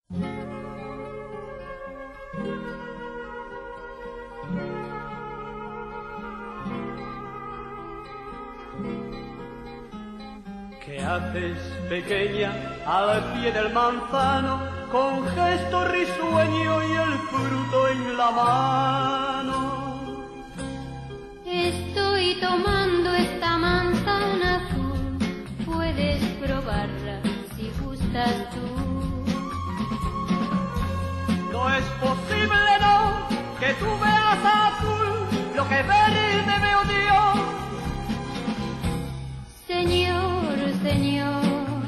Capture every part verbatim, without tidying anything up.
¿Qué haces, pequeña, al pie del manzano, con gesto risueño y el fruto en la mano? Estoy tomando esta manzana azul, puedes probarla si gustas tú. No es posible, no, que tú veas azul lo que verde veo yo. Señor, señor,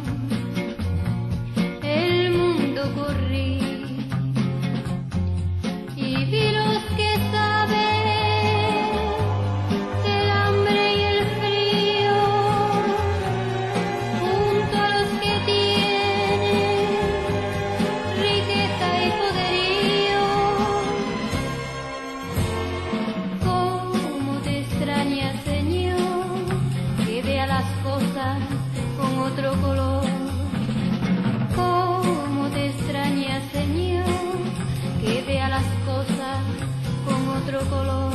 el mundo corrí y vi los que saben del hambre y el frío, junto a los que tienen riqueza y poderío. Cómo te extraña, Señor, que vea las cosas con otro color. Cómo te extraña, Señor, que vea las cosas con otro color.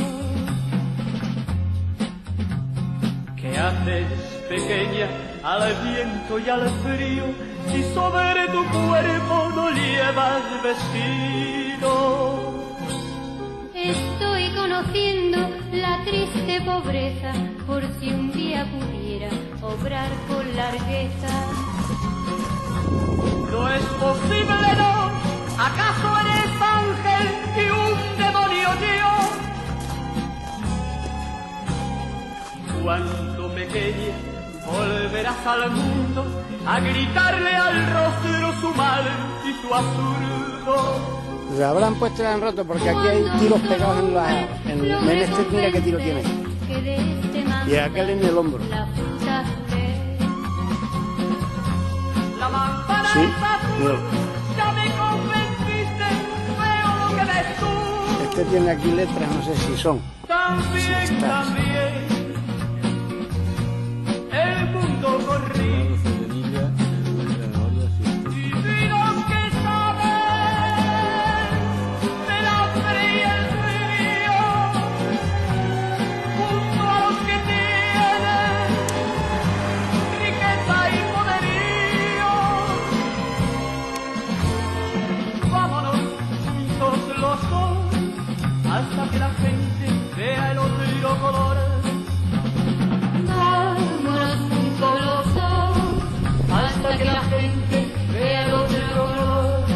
¿Qué haces, pequeña, al viento y al frío, si sobre tu cuerpo no llevas vestido? Estoy conociendo la triste pobreza, por si un día pudiera obrar con largueza. No es posible, no, ¿acaso eres ángel y un demonio yo? Cuando pequeña volverás al mundo a gritarle al rostro su mal y su absurdo. Le habrán puesto y la han roto porque aquí hay tiros pegados en la... En, en este, mira qué tiro tiene. Y aquel en el hombro. La manzana Sí, es azul, mira. ya me convenciste, veo lo que ves tú. Este tiene aquí letras, no sé si son. También, Sí, está. también, el mundo corrí. Y vi los que saben del hambre y el frío, junto a los que tienen riqueza y poderío. Vámonos juntos los dos hasta que la gente vea el otro color. Vámonos juntos los dos hasta que la gente vea el otro color.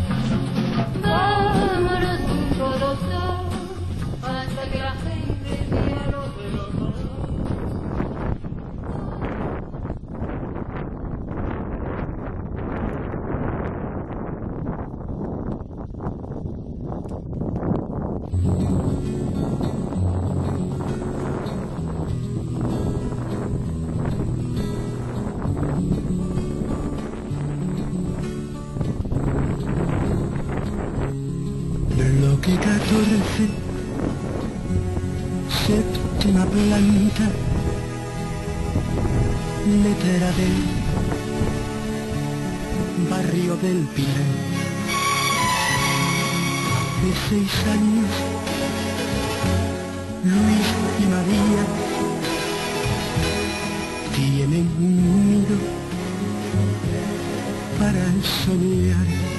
Vámonos juntos los dos hasta que la gente vea el otro color. Bloque catorce, séptima planta, letra del barrio del Pilar. Hace seis años, Luis y María tienen un nido para soñar.